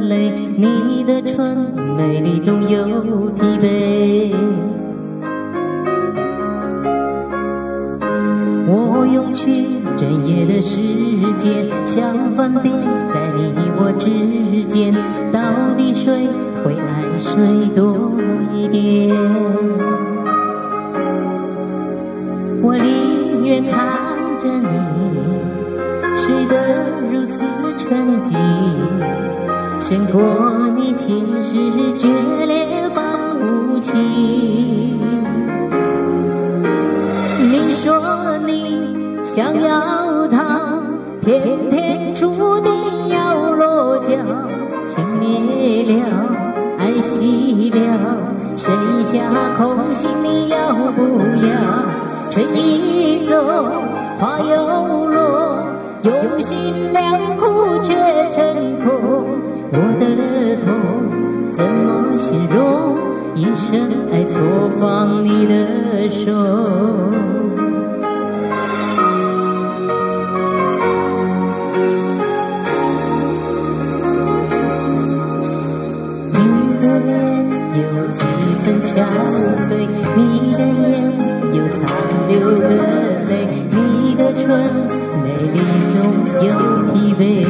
泪，你的唇美丽中有疲惫。我用去整夜的时间，想分辨在你我之间，到底谁会爱谁多一点。我宁愿看着你睡得如此沉寂，胜过你心事决裂般无情。你说你想要他，偏偏注定要落脚，情灭了，爱熄了，剩下空心，你要不要？春已走，花又落，用心良苦却成空。我的痛怎么形容？一生爱错放你的手。你的脸有几分憔悴，你的眼有残留的泪，你的唇美丽中有疲惫。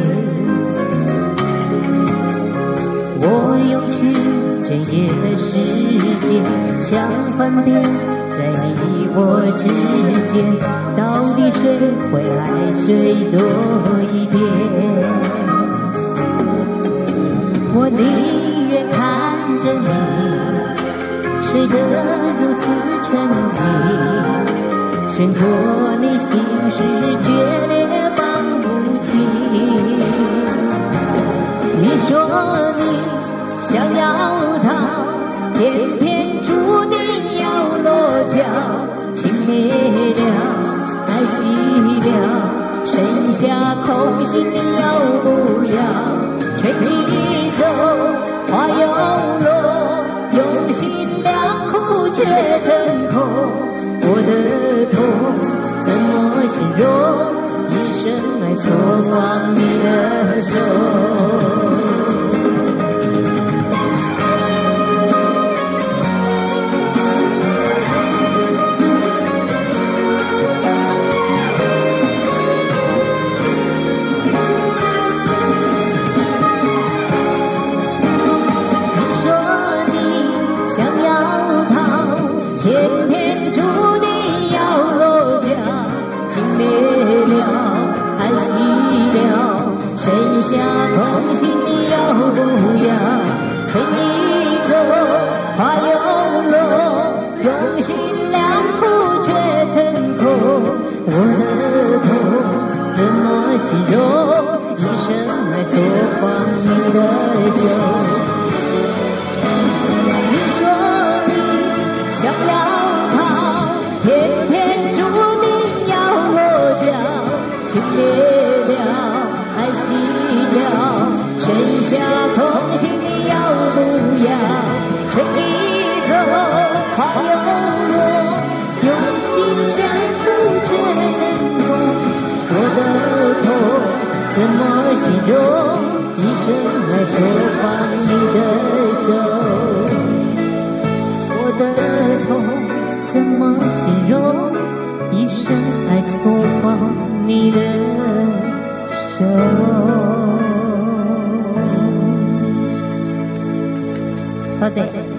我用去整夜的时间，想分辨在你我之间，到底谁会爱谁多一点。我宁愿看着你睡得如此沉寂，胜过你心事决裂般无情。你说你想要他，偏偏注定要落脚，情灭了，爱熄了，剩下空心，你要不要？春已走，花又落，用心良苦却成空。我的痛怎么形容？一生爱错放你的手。偏偏注定要落脚，情灭了，爱熄了，剩下空心，你要不要？春已走，花又落，用心良苦却成空。我的痛怎么形容？一生爱错放你的手。想要他，偏偏注定要落脚，情灭了，爱熄了，剩下空心，你要不要？春已走，花又落，用心相处却成空。我的痛怎么形容？一生来错放你的手。我的痛怎么形容？一生爱错放你的手。多謝。